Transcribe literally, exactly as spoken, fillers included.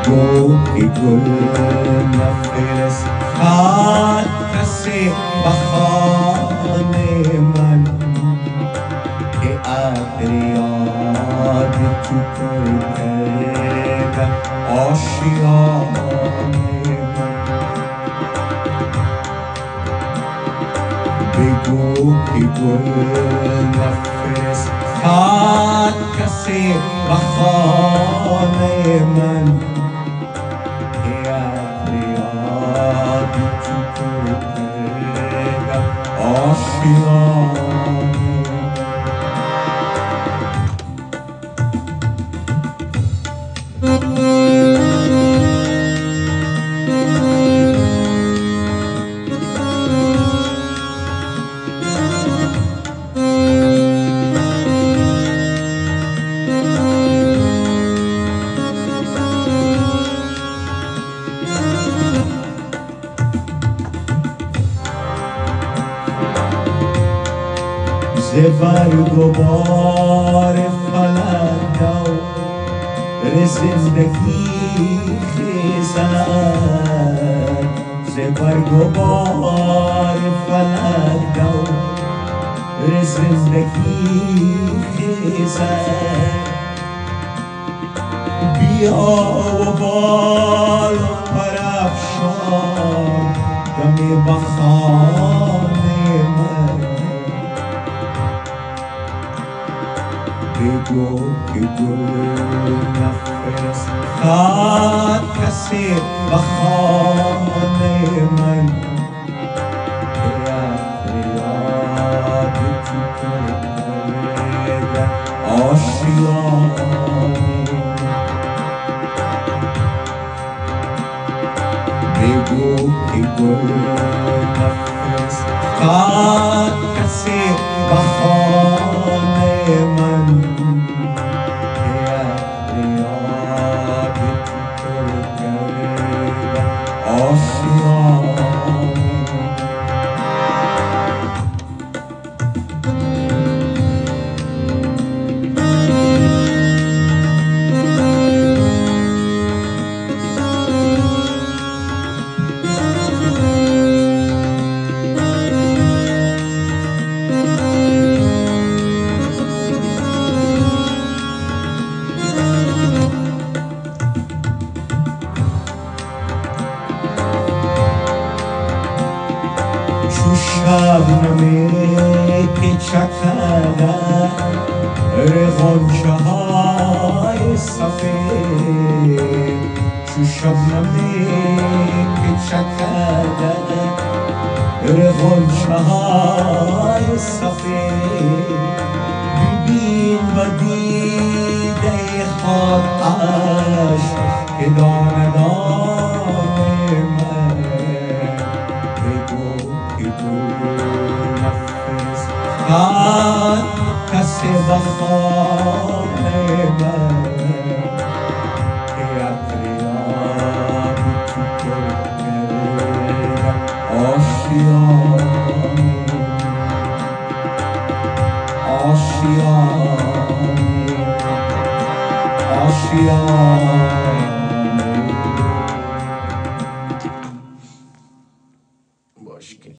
بگو که گل نفرستد کسی به خانه من که عطر یاد تو کرده آشیانه من. بگو که گل نفرستد کسی به خانه من که عطر یاد تو کرده آشیانه. ز برگ و بار فلک دور زندگی خیزد، ز برگ و بار فلک دور زندگی خیزد. بیا و بال و پرافشان دمی بخانه من. بگو که گل نفرستد کسی به خانه من که عطر یاد تو کرده آشیانه. بگو که گل نفرستد کسی به خانه من که عطر یاد تو کرده آشیانه. چو شبنمی که چکده ر غنچه های سفید، چو شبنمی که چکده ر غنچه های سفید. ببین و دیده خود عشق که دانه دانه من. بگو که گل نفرستد کسی به خانه من که عطر یاد تو کرده آشیانه. آشیانه آشیانه